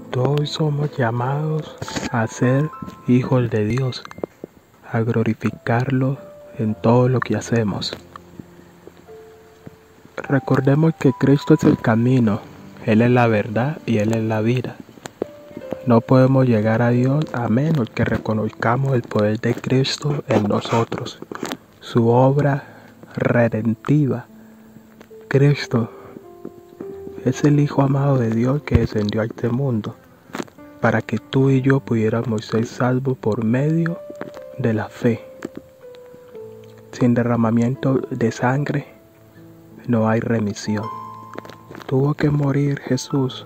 Todos somos llamados a ser hijos de Dios, a glorificarlo en todo lo que hacemos. Recordemos que Cristo es el camino, Él es la verdad y Él es la vida. No podemos llegar a Dios a menos que reconozcamos el poder de Cristo en nosotros, su obra redentiva. Cristo es el Hijo amado de Dios que descendió a este mundo para que tú y yo pudiéramos ser salvos por medio de la fe. Sin derramamiento de sangre no hay remisión. Tuvo que morir Jesús,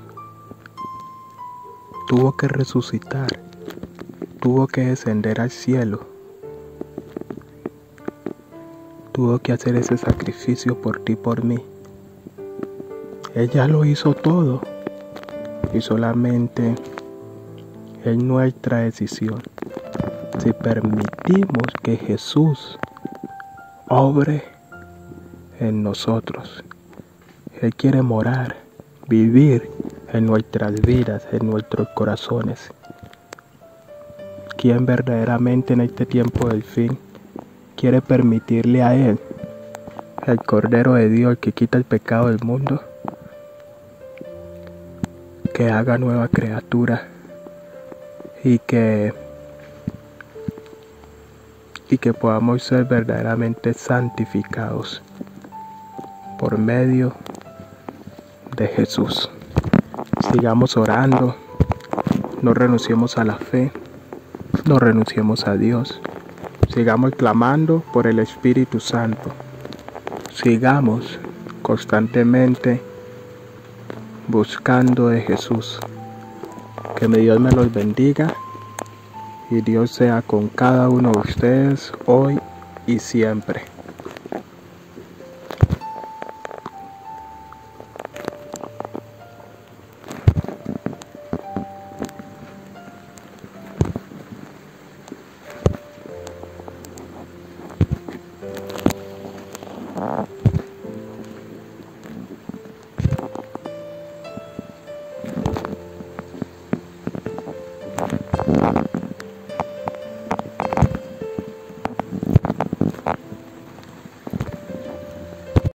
tuvo que resucitar, tuvo que descender al cielo, tuvo que hacer ese sacrificio por ti y por mí. Ella lo hizo todo y solamente es nuestra decisión si permitimos que Jesús obre en nosotros. Él quiere morar, vivir en nuestras vidas, en nuestros corazones. ¿Quién verdaderamente en este tiempo del fin quiere permitirle a Él, el Cordero de Dios que quita el pecado del mundo, que haga nueva criatura y que podamos ser verdaderamente santificados por medio de Jesús? Sigamos orando, no renunciemos a la fe, no renunciemos a Dios, sigamos clamando por el Espíritu Santo, sigamos constantemente buscando de Jesús. Que Dios me los bendiga y Dios sea con cada uno de ustedes hoy y siempre.